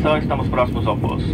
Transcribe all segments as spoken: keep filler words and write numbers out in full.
atenção, estamos próximos ao poço.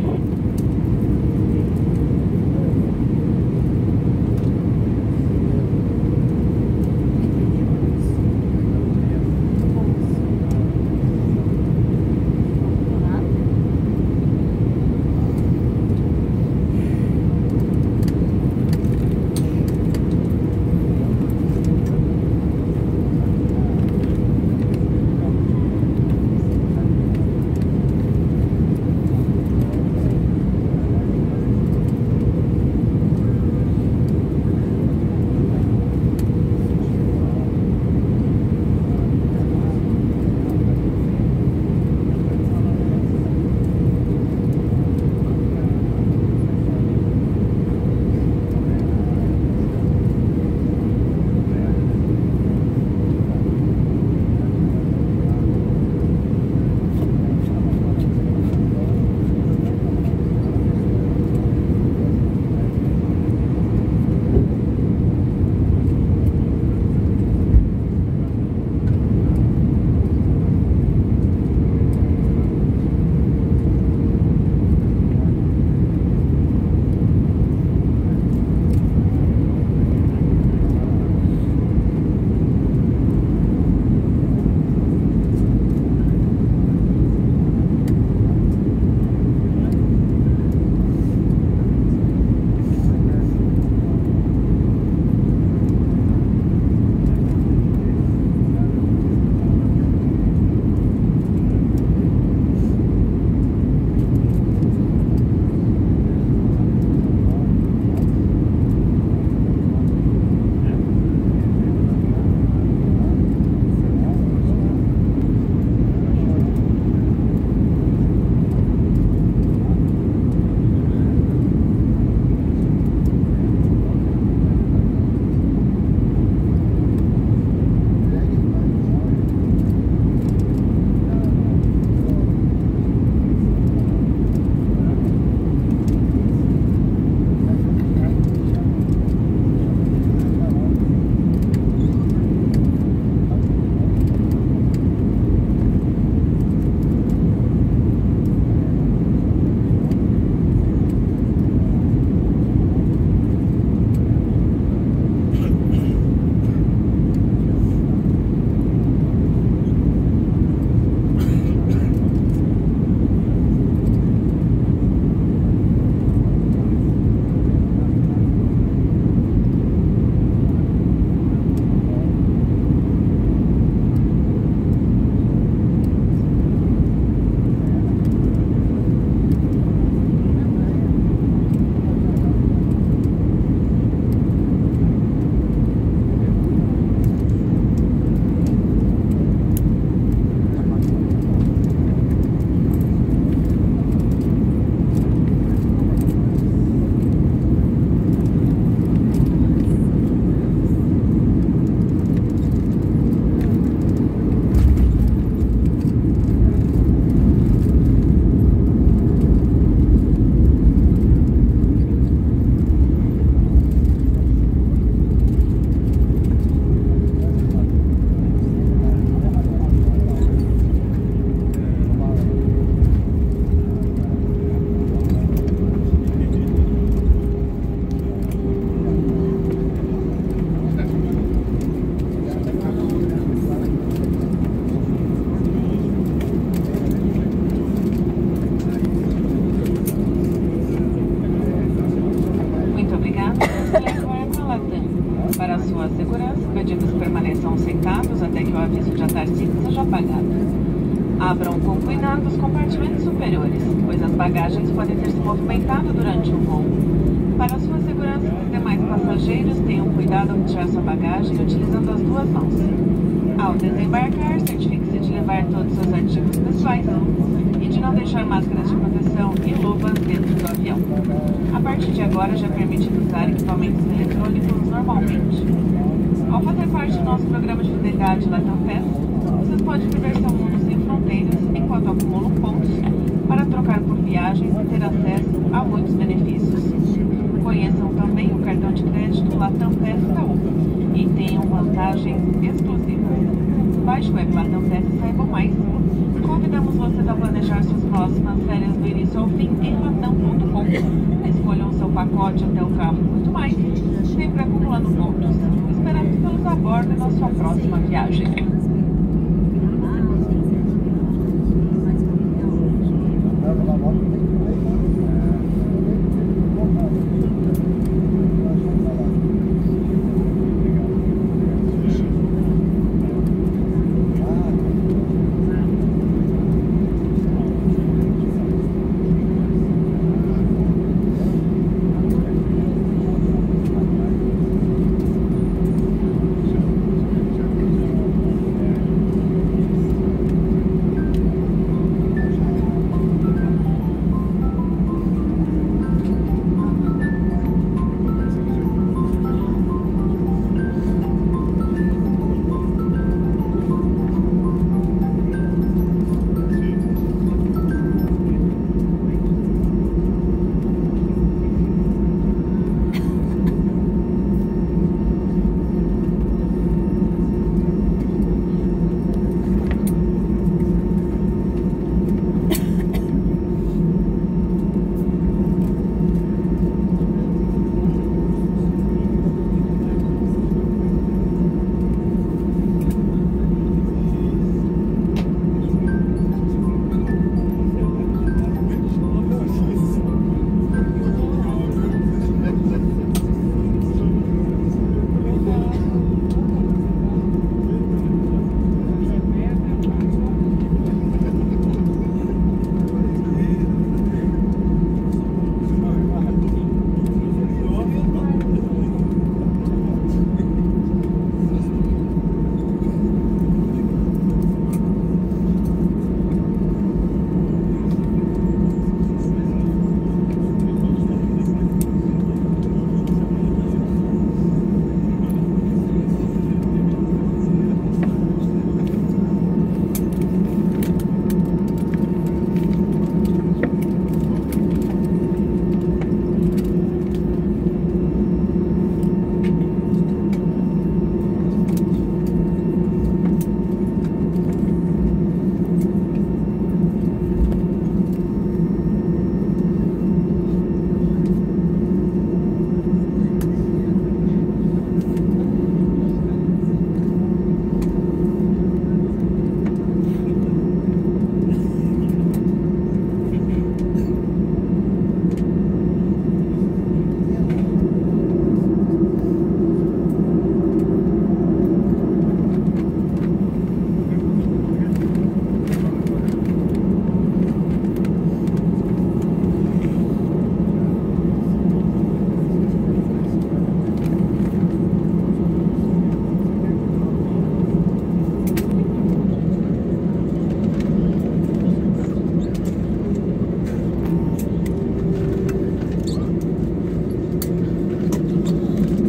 Abram com cuidado os compartimentos superiores, pois as bagagens podem ter se movimentado durante o voo. Para sua segurança e dos demais passageiros, tenham cuidado ao retirar sua bagagem utilizando as duas mãos. Ao desembarcar, certifique-se de levar todos os seus artigos pessoais e de não deixar máscaras de proteção e luvas dentro do avião. A partir de agora, já é permitido usar equipamentos eletrônicos normalmente. Ao fazer parte do nosso programa de fidelidade Latam Pass, vocês podem viver seu mundo sem fronteiras enquanto acumulam pontos para trocar por viagens e ter acesso a muitos benefícios. Conheçam também o cartão de crédito Latam Pass Itaú e tenham vantagens exclusivas. baixe o app Latam Teste e saiba mais. Convidamos vocês a planejar suas próximas férias do início ao fim em latam ponto com. Escolham o seu pacote até o carro e muito mais, sempre acumulando pontos. Esperamos pelos a bordo na sua próxima viagem.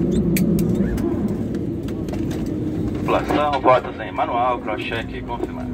Tripulação, votos em manual, cross-check confirmado.